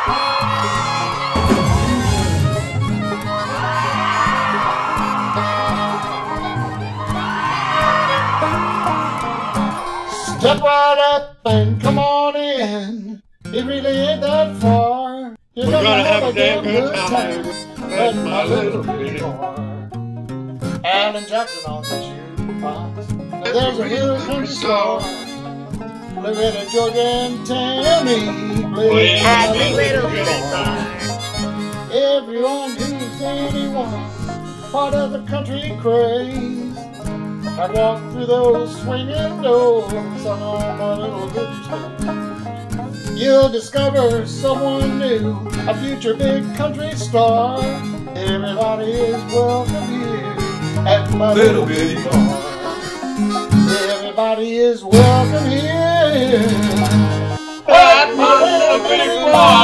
Step right up and come on in. It really ain't that far. You're gonna have a damn good time at my little bitty bar. Alan Jackson on the jukebox. There's a little country star. Loretta, Georgia, and Tammy play at the little bitty bar. Everyone who's anyone part of the country craze. I walked through those swinging doors on my little bitty stage. You'll discover someone new, a future big country star. Everybody is welcome here at my little bitty bar. Everybody is welcome here at my little bitty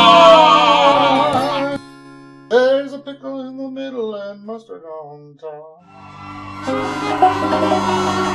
bar. There's a pickle in the middle and mustard on top.